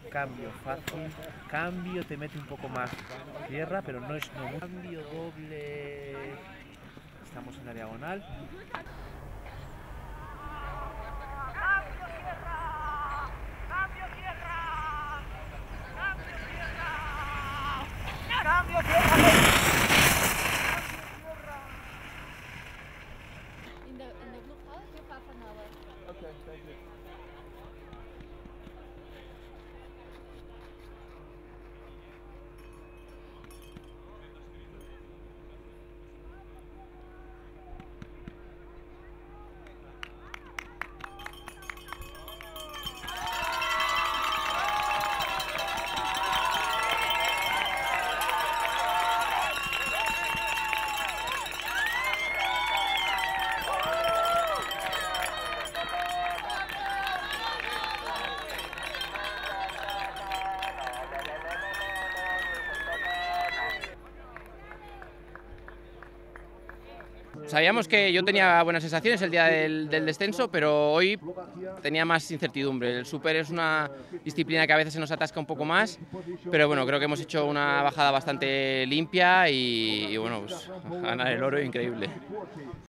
cambio fácil, cambio te mete un poco más tierra, pero no es no, cambio doble, estamos en la diagonal. In de blue house, you half an hour. Okay, thank you. Sabíamos que yo tenía buenas sensaciones el día del descenso, pero hoy tenía más incertidumbre. El súper es una disciplina que a veces se nos atasca un poco más, pero bueno, creo que hemos hecho una bajada bastante limpia y bueno, pues, ganar el oro increíble.